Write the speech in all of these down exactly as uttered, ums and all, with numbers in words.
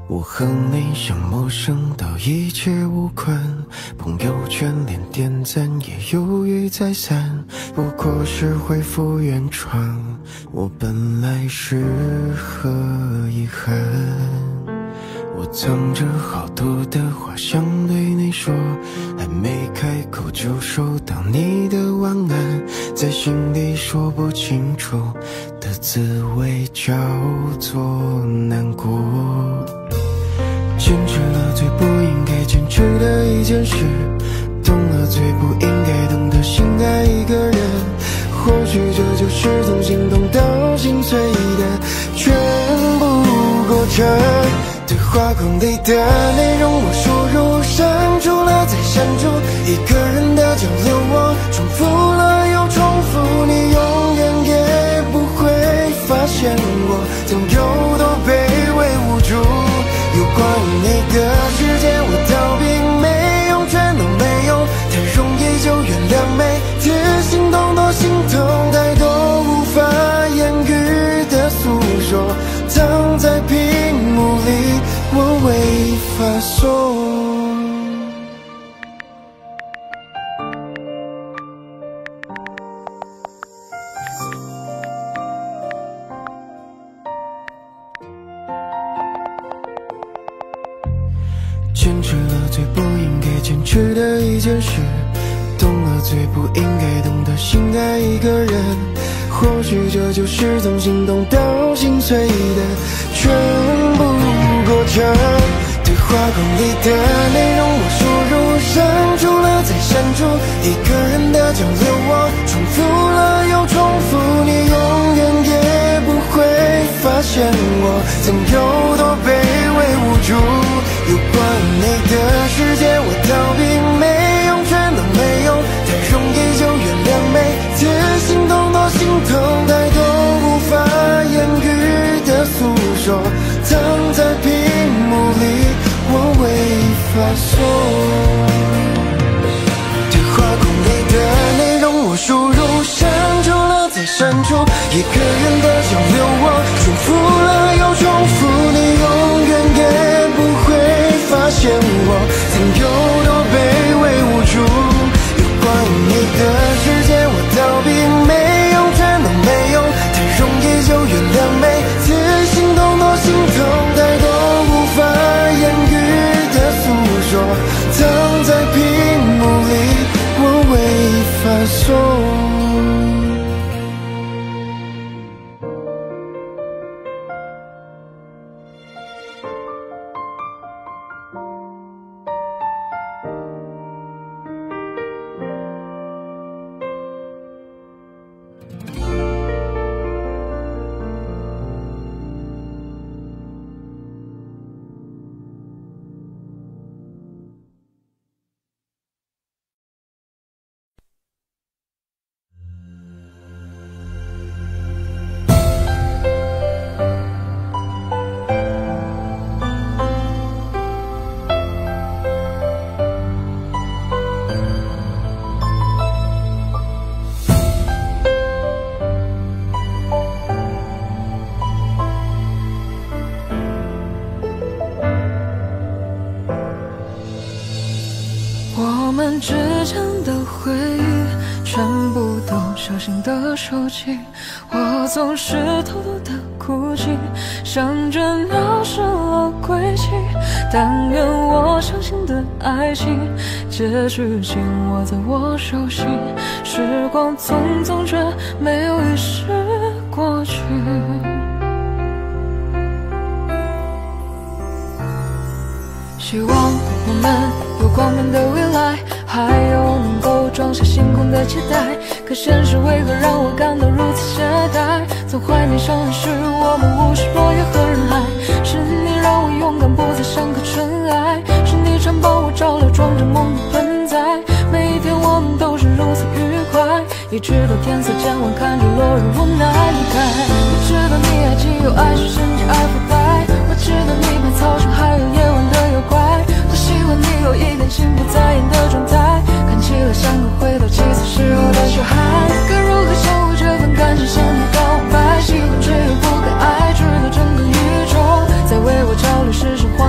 我和你像陌生到一切无关，朋友圈连点赞也犹豫再三，不过是恢复原状，我本来是何遗憾。我藏着好多的话想对你说，还没开口就收到你的晚安，在心里说不清楚的滋味叫做难过。坚持了最不应该坚持的一件事，懂了最不应该懂得心爱一个人，或许这就是从心动到心碎的全部过程。对话框里的内容我输入删除了再删除，一个人的交流我重复了又重复，你永远也不会发现我曾有多卑微无助。有关于你的世界我逃避没用，全都没用，太容易就原谅每次心动多心痛，太多无法言语的诉说，藏在屏幕里我未发送。坚持了最不应该坚持的一件事，懂了最不应该懂得心爱一个人，或许这就是从心动到心碎的全部过程。对话框里的内容我输入删除了再删除，一个人的交流我重复了又重复，你永远也不会发现我曾有多卑微无助。有关于你的世界我逃避没用，全都没用，太容易就原谅每次心动多心痛，太多无法言语的诉说，藏在屏幕里我未发送。对话框里的内容我输入删除了再删除，一个人的交流我重复了又重复，你永远也不会发现我曾有多卑微无助。有关于你的世界我逃避没用，全都没用，太容易就原谅每次心动多心痛，太多无法言语的诉说，藏在屏幕里我未发送。 我们之间的回忆全部都小心地收起，我总是偷偷地哭泣，想着尿失了轨迹，但愿我相信的爱情结局紧握在我手心，时光匆匆却没有遗失过去。希望我们有光明的未来，还有能够装下星空的期待，可现实为何让我感到如此懈怠？曾怀念相爱时我们无视落叶和人海，是你让我勇敢不再像个尘埃，是你常帮我照料装着梦的盆栽，每一天我们都是如此愉快，一直到天色渐晚，看着落日无奈离开。我知道你爱既有爱是甚至爱腐败，我知道你怕操场还有夜晚的妖怪，我希望你有一点心不在焉的状态，看起来像个回到七岁时候的小孩。该如何相互这份感情向你告白，喜欢却又不该爱，直到整个宇宙在为我照亮，是神话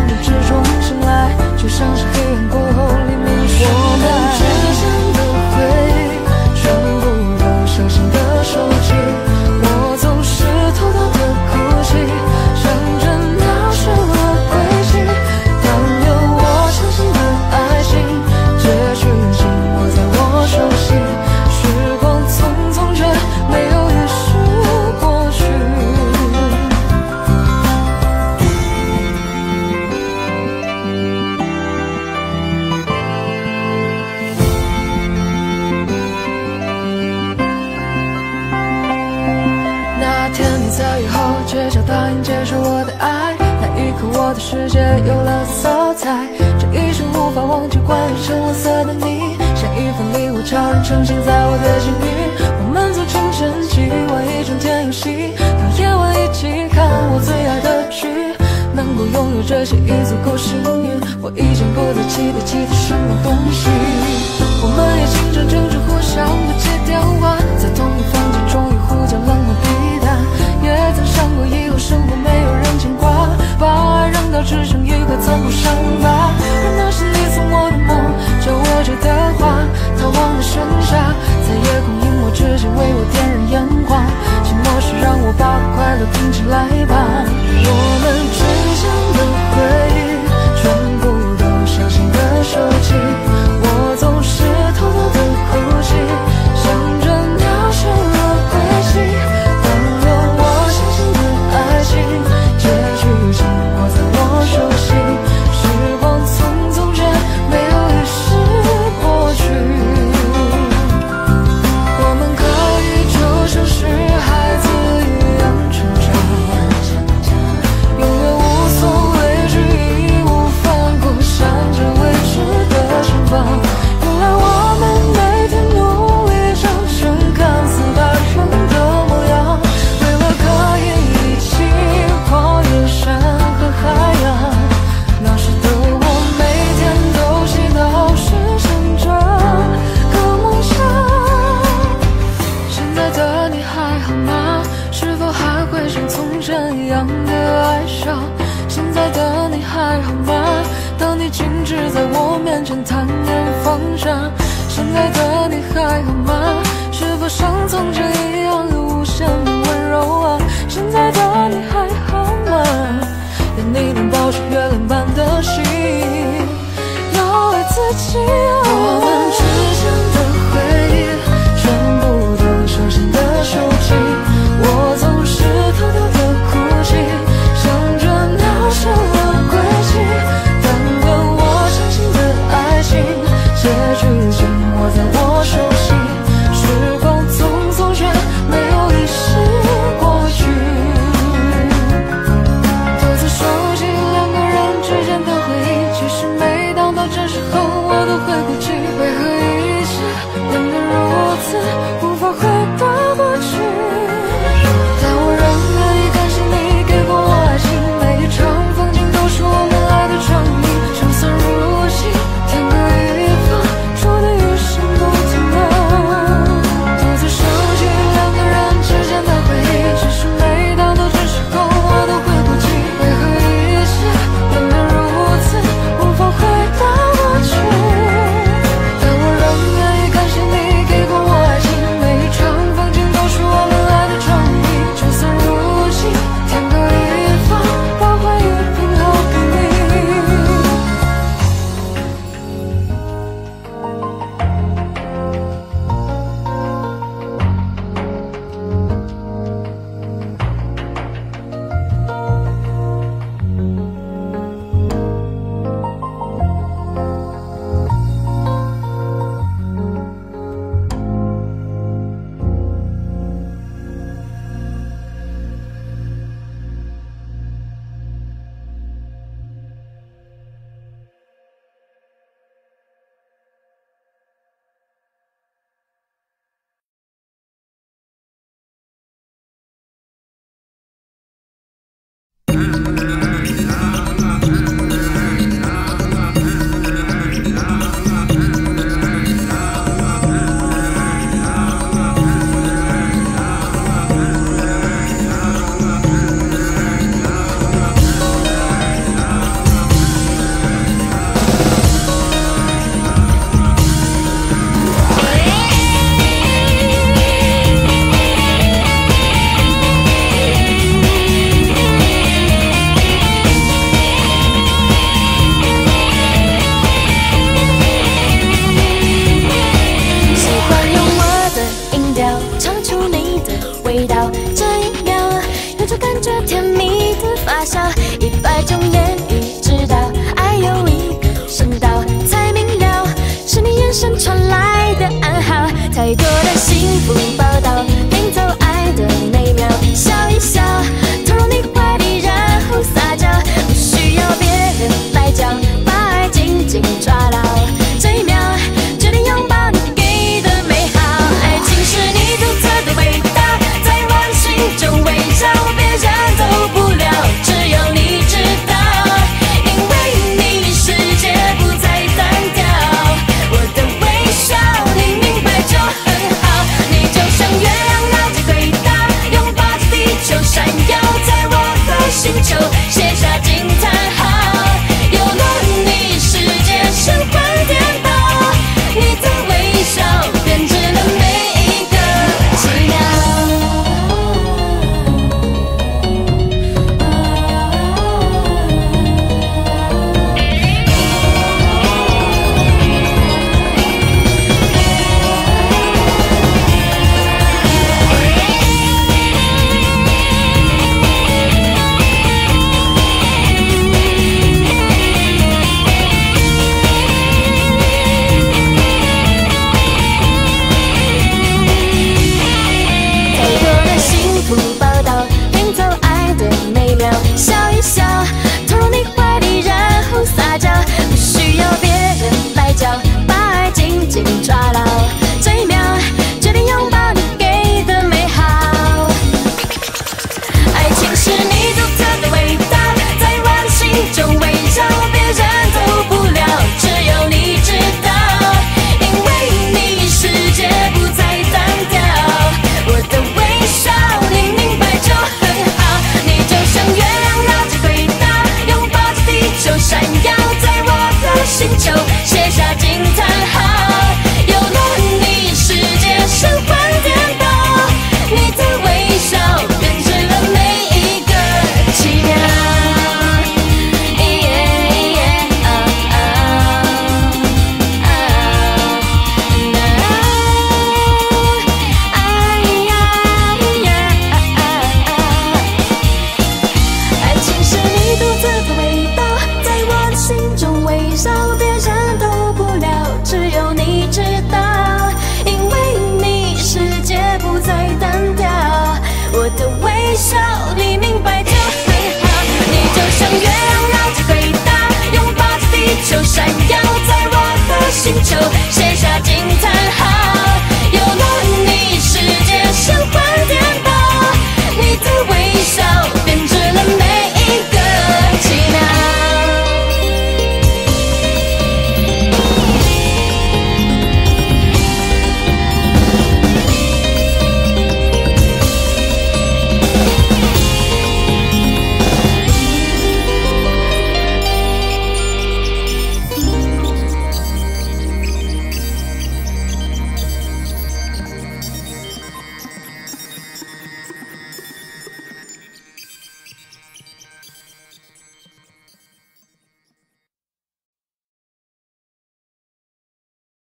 的世界有了色彩。这一生无法忘记关于橙黄色的你，像一份礼物悄然呈现在我的心里。我们做成真迹，玩一整天游戏，到夜晚一起看我最爱的剧。能够拥有这些已足够幸运，我已经不再期待其他什么东西。我们也经常争执，互相不接电话，在同一房间终于互相冷漠地淡。也曾想过以后生活没有人牵挂，把爱扔到只剩一块残酷伤疤。而那是你送我的梦，叫我觉得花，它忘了盛夏，在夜空隐没之前为我点燃烟花。寂寞时让我把快乐拼起来吧。我们之间的回忆全部都小心的收起，我总是偷偷的哭泣，想着渺小的轨迹。但愿我相信的爱情结局紧握在我手心，时光匆匆却没有遗失过去。我们可以就像是孩子一样成长，永远无所畏惧，义无反顾，向着未知的前方。原来我们每天努力长成看似大人的模样，为了可以一起跨越山和海洋。那时的我每天都祈祷实现这个梦想。现在的你还好吗？是否还会像从前一样的爱笑？现在的你还好吗？当你静止在我面前坦然放下。现在的你还好吗？是否像从前一样有无限的温柔啊？现在的你还好吗？愿你能保持月亮般的心，要爱自己啊。我们之间的回忆全部都小心的收起，我总是偷偷的哭泣，想着渺小的轨迹。但愿我相信的爱情结局紧握在我手心，时光匆匆却没有遗失过去。独自收集两个人之间的回忆，其实每当到这时候我都会哭泣。为何星球。